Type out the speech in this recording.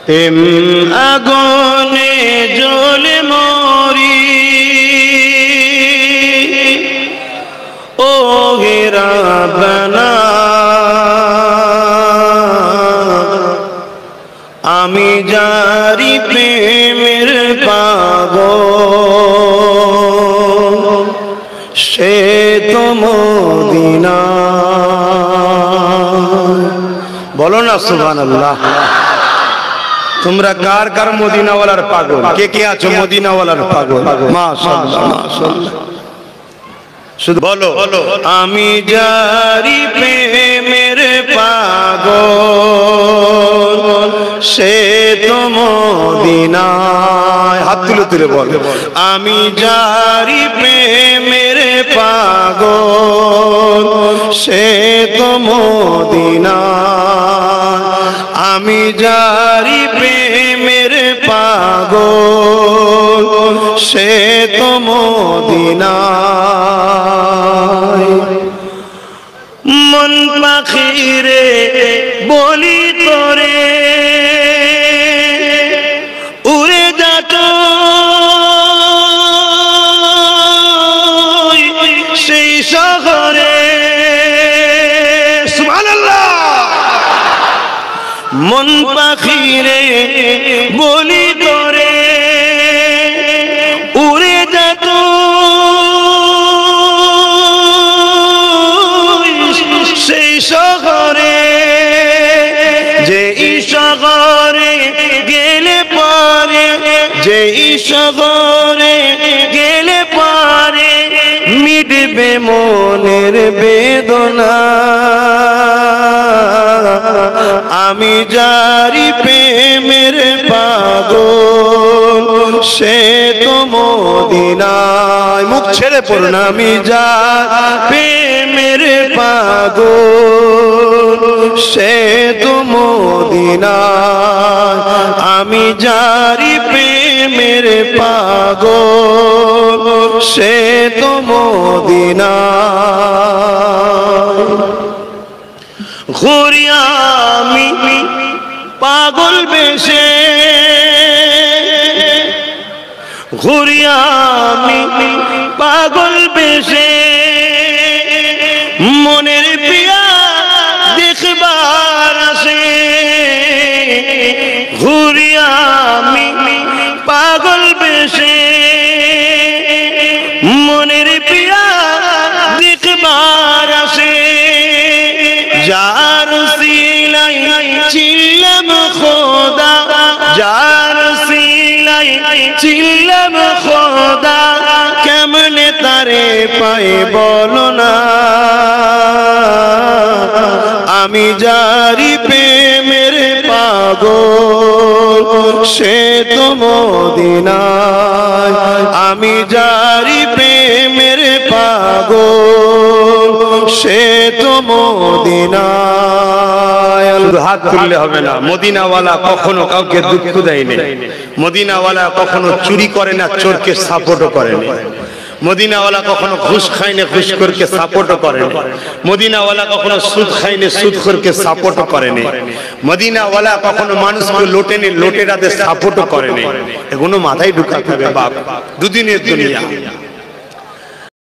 প্রেম আগুনে জ্বলে মরি ও হে রাব্বানা আমি যারি প্রেমের পাগল সে তো মদিনা। বলো না সুবহানাল্লাহ। তোমরা কার কার মদিনাওয়ালার পাগল? কে কে আছো মদিনাওয়ালার পাগল? মাশাআল্লাহ মাশাআল্লাহ। শুধু বলো আমি যারি প্রেমের পাগল সে তো মদিনায়। হাত তুলে তুলে বল আমি যারি প্রেমের পাগল সে তো মদিনায়। আমি যারি প্রেমের পাগল সে তো মদিনায়। মন পাখিরে বলি তোরে উড়ে যাত সেই শহরে। সুবহানাল্লাহ। মন পাখিরে বলি তোরে উড়ে যাত সেই শহরে। যেই শহরে গেলে পারে যেই শহরে গেলে পারে মিটবে মনের বেদনা। আমি যারি প্রেমের পাগল সে তো মদিনায়। মুখ ছেড়ে পড়ুন আমি যারি প্রেমের পাগল সে তো মদিনায়। আমি যারি প্রেমের পাগল সে তো মদিনায়। ঘুরি আমি পাগল বেশে ঘুরি আমি পাগল বেশে মনের পিয়া দেখবার আসে। ঘুরি আমি পাগল বেশে মনের পিয়া দেখবার আসে। যার সিলাই চিল্লাম খোদা যার সিলাই চিল্লাম খোদা কেমনে তারে পাই বলো না। আমি যারি প্রেমের পাগল সে তো মদিনায়। আমি যারি প্রেমের পাগল সে তো মদিনায়। হাত তুললে হবে না। মদিনাওয়ালা কখনো কাউকে দুঃখ দেয়নি। মদিনাওয়ালা কখনো চুরি করে না, চোরকে সাপোর্টও করে না। মদিনাওয়ালা কখনো ঘুষ খায় না, ঘুষখোরকে সাপোর্টও করে না। মদিনাওয়ালা কখনো সুদ খায় না, সুদখোরকে সাপোর্টও করে না। মদিনাওয়ালা কখনো মানুষকে লোটে নে, লোটেরাদের সাপোর্টও করে না। এগুলো মাথায় ঢুকাতে হবে বাপ। দুদিনের দুনিয়া।